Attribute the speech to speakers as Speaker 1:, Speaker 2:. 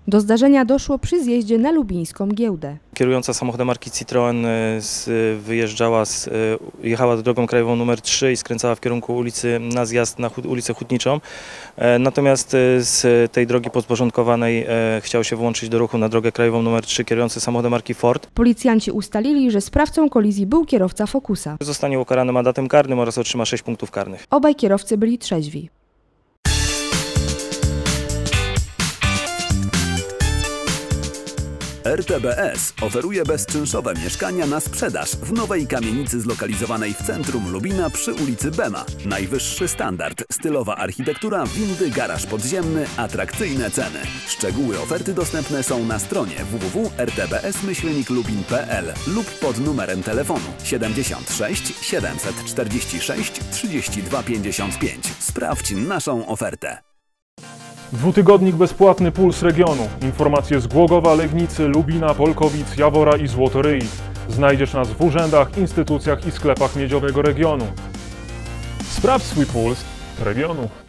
Speaker 1: Do zdarzenia doszło przy zjeździe na lubińską giełdę.
Speaker 2: Kierująca samochodem marki Citroen jechała drogą krajową nr 3 i skręcała w kierunku ulicy na zjazd na ulicę Hutniczą. Natomiast z tej drogi podporządkowanej chciał się włączyć do ruchu na drogę krajową nr 3 kierujący samochodem marki Ford.
Speaker 1: Policjanci ustalili, że sprawcą kolizji był kierowca Focusa.
Speaker 2: Zostanie ukarany mandatem karnym oraz otrzyma 6 punktów karnych.
Speaker 1: Obaj kierowcy byli trzeźwi.
Speaker 3: RTBS oferuje bezczynszowe mieszkania na sprzedaż w nowej kamienicy zlokalizowanej w centrum Lubina przy ulicy Bema. Najwyższy standard, stylowa architektura, windy, garaż podziemny, atrakcyjne ceny. Szczegóły oferty dostępne są na stronie www.rtbs-lubin.pl lub pod numerem telefonu 76 746 32 55. Sprawdź naszą ofertę.
Speaker 4: Dwutygodnik bezpłatny Puls Regionu. Informacje z Głogowa, Legnicy, Lubina, Polkowic, Jawora i Złotoryi. Znajdziesz nas w urzędach, instytucjach i sklepach miedziowego regionu. Sprawdź swój puls regionu.